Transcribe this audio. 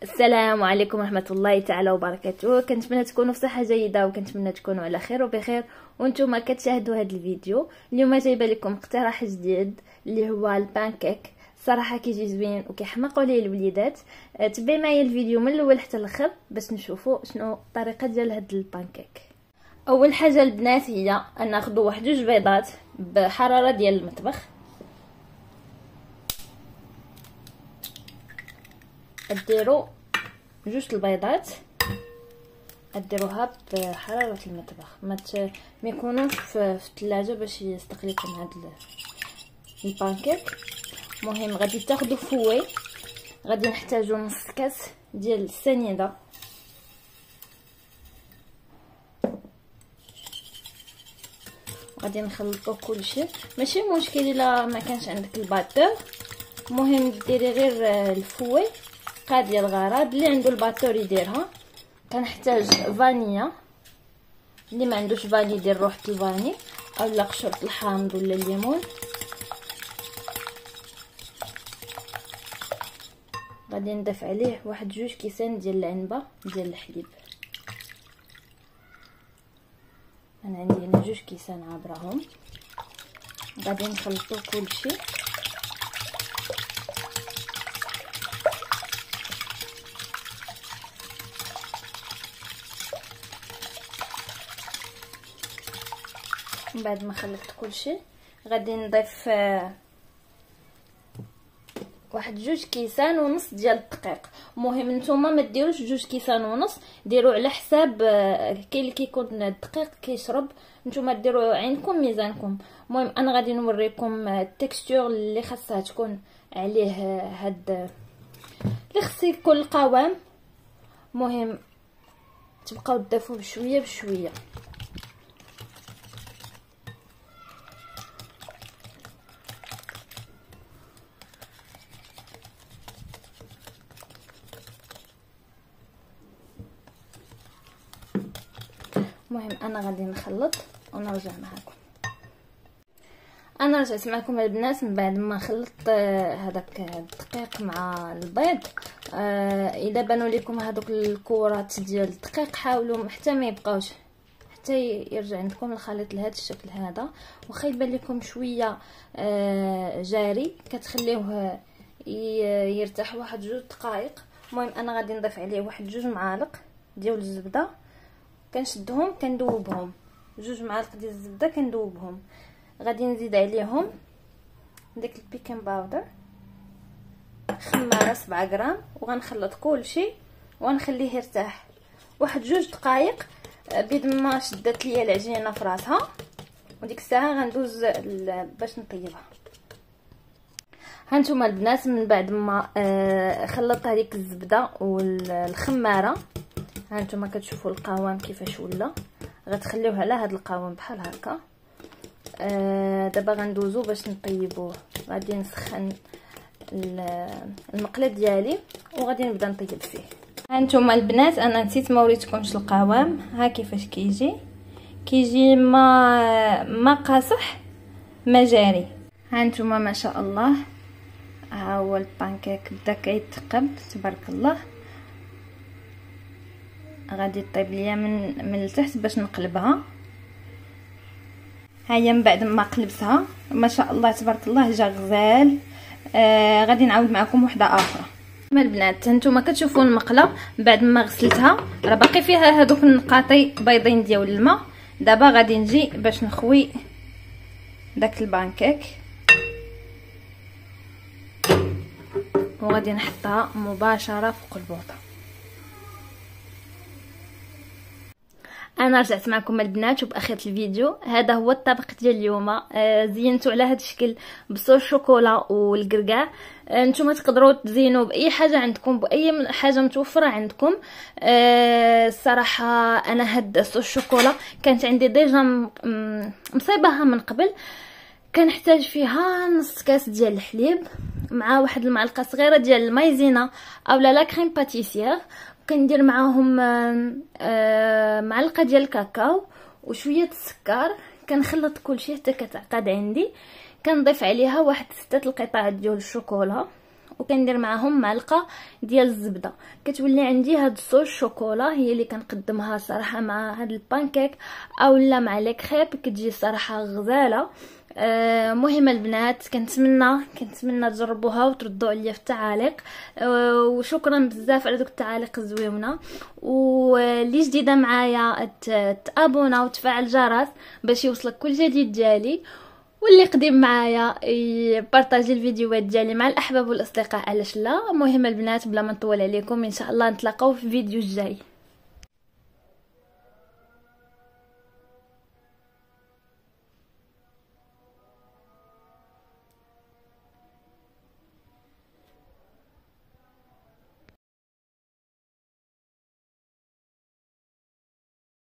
السلام عليكم ورحمه الله تعالى وبركاته. كنتمنى تكونوا في صحه جيده وكنتمنى تكونوا على خير وبخير وانتم كتشاهدوا هذا الفيديو. اليوم جايبه لكم اقتراح جديد اللي هو البانكيك. صراحه كيجي زوين وكيحمقوا ليه الوليدات. تبعي معايا الفيديو من الاول حتى الاخر باش نشوفوا شنو الطريقه ديال هذا البانكيك. اول حاجه البنات هي ان ناخذوا واحد جوج بيضات بحراره ديال المطبخ، ديروا جوج البيضات ديروها بحراره المطبخ، ما يكونوش في الثلاجه باش يصدق لكم هذا البانكيك. المهم غادي تاخذوا فوي، غادي نحتاجوا نص كاس ديال السنيده، غادي نخلطوا كلشي. ماشي مشكل الا ما كانش عندك الباتور، المهم ديري غير الفوي قاد الغرض. اللي عنده الباتور يديرها. كنحتاج فانيا، اللي ما عندوش فاني يدير روحه الفاني اولا قشره الحامض ولا الليمون. غادي نضيف عليه واحد جوج كيسان ديال العنبه ديال الحليب. انا عندي هنا جوج كيسان عابراهم. غادي نخلطوا كلشي. من بعد ما خلطت كلشي غادي نضيف واحد جوج كيسان ونص ديال الدقيق. المهم نتوما ما ديروش جوج كيسان ونص، ديروا على حساب كاين اللي كيكون الدقيق كيشرب، نتوما ديروا عينكم ميزانكم. المهم انا غادي نوريكم التكستور اللي خاصها تكون عليه هاد اللي خص يكون القوام. المهم تبقاو تضيفوا بشويه بشويه. المهم انا غادي نخلط ونرجع معكم. انا رجعت معكم البنات من بعد ما خلطت هذاك الدقيق مع البيض. اذا بانوا لكم هذوك الكرات ديال الدقيق حاولوا حتى ما يبقاوش، حتى يرجع عندكم الخليط لهذا الشكل هذا. واخا يبان لكم شويه جاري كتخليوه يرتاح واحد جوج دقائق. المهم انا غادي نضيف عليه واحد جوج معالق ديال الزبده، كنشدهم كندوبهم. جوج معالق ديال الزبده كندوبهم. غادي نزيد عليهم ديك البيكين باودر، خماره 7 غرام، وغنخلط كلشي ونخليه يرتاح واحد جوج دقائق بيد ما شدت ليا العجينه في راسها. وديك الساعه غندوز باش نطيبها. هانتوما البنات من بعد ما خلطت هذيك الزبده والخماره، هانتوما كتشوفوا القوام كيفاش ولا. غتخليوه على هذا القوام بحال هكا. دابا غندوزو باش نطيبوه. غادي نسخن المقله ديالي وغادي نبدا نطيب فيه. هانتوما البنات انا نسيت ما وريتكمش القوام. ها كيفاش كيجي ما قاصح ما جاري. هانتوما ما شاء الله ها هو البانكيك بدا كيتقب تبارك الله. غادي طيب ليا من التحت باش نقلبها. هيا من بعد ما قلبتها ما شاء الله تبارك الله جا غزال. غادي نعاود معكم وحده اخرى. البنات هانتوما كتشوفوا المقله بعد ما غسلتها راه باقي فيها هذوك النقاطي بيضين ديال الماء. دابا غادي نجي باش نخوي داك البانكيك وغادي نحطها مباشره فوق البوطه. انا رجعت معكم البنات وباخير الفيديو. هذا هو الطبق ديال اليوم. زينته على هذا الشكل بصوص الشوكولا والكركاع. نتوما تقدروا تزينوا باي حاجه عندكم، باي حاجه متوفره عندكم. الصراحه انا هاد صوص الشوكولا كانت عندي ديجا مصيبها من قبل. كنحتاج فيها نص كاس ديال الحليب مع واحد المعلقه صغيره ديال المايزينا اولا لا كريم باتيسير. كندير معاهم معلقه ديال الكاكاو وشويه السكر. كنخلط كلشي حتى كتعقد عندي. كنضيف عليها واحد 6 القطع ديال الشوكولا وكندير معاهم معلقه ديال الزبده. كتولي عندي هاد الصوص شوكولا هي اللي كنقدمها صراحه مع هاد البانكيك اولا مع لي كريب، كتجي صراحه غزاله. مهمه البنات، كنتمنى تجربوها وتردوا عليا في التعاليق. وشكرا بزاف على دوك التعاليق الزويونه. واللي جديده معايا تابونا وتفعل الجرس باش يوصلك كل جديد ديالي، واللي قديم معايا يبارطاجي الفيديوهات ديالي مع الاحباب والاصدقاء علاش لا. مهمه البنات بلا ما نطول عليكم، ان شاء الله نتلاقاو في الفيديو الجاي.